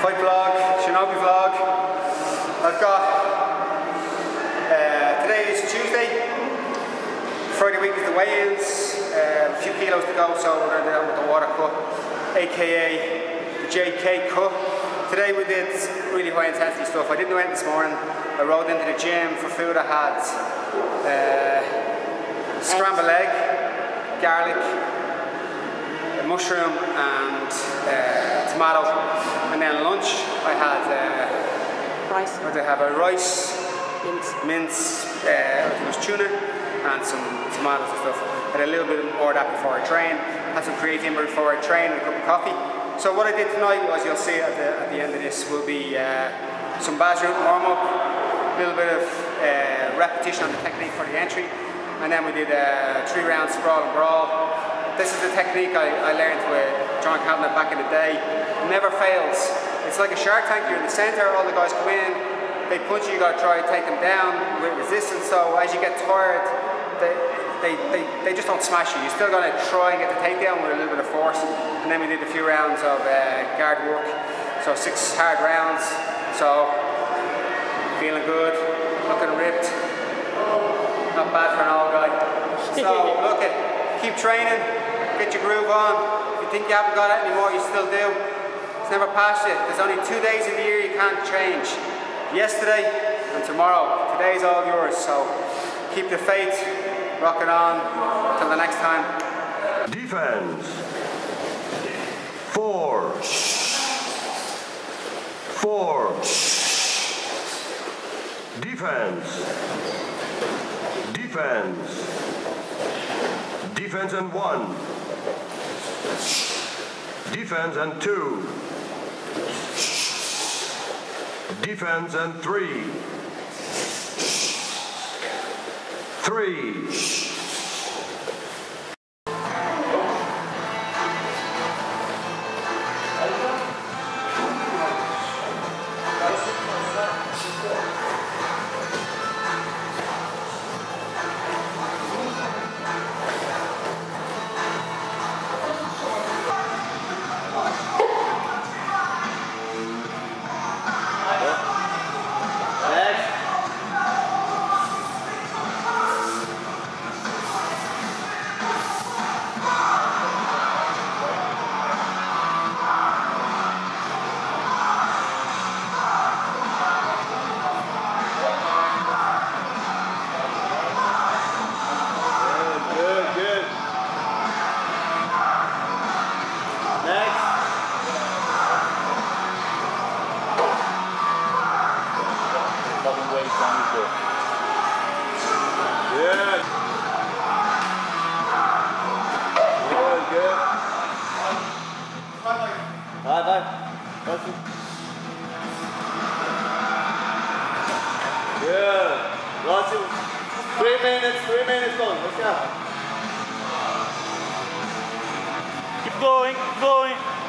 Pipe vlog, Shinobi vlog. I've got, today is Tuesday, Friday week is the weigh-ins, a few kilos to go, so we're going to do that with the water cut, aka the JK cut. Today we did really high intensity stuff. I didn't do anything this morning. I rode into the gym for food. I had scrambled egg, garlic, a mushroom and tomato, and then lunch I had rice. I have a rice, mince, I think it was tuna, and some tomatoes and stuff. I had a little bit more of that before I train. Had some creatine before I train and a cup of coffee. So what I did tonight was, you'll see at the end of this, will be some bas route warm up, a little bit of repetition on the technique for the entry, and then we did 3 rounds sprawl and brawl. This is the technique I learned with John Cavanagh back in the day. It never fails. It's like a shark tank. You're in the centre, all the guys come in, they punch you, you got to try to take them down with resistance. So as you get tired, they just don't smash you. You're still going to try and get the takedown with a little bit of force. And then we did a few rounds of guard work. So 6 hard rounds. So feeling good, looking ripped. Not bad for an old guy. So look at, keep training, get your groove on. If you think you haven't got it anymore, you still do. It's never past you. There's only 2 days of the year you can't change. Yesterday and tomorrow. Today's all yours. So keep the faith, rock it on. Until the next time. Defense. 4. 4. Defense. Defense. Defense and 1. Defense and 2. Defense and 3. 3. Good. Lots of 3 minutes, 3 minutes going. Let's go. Keep going, keep going.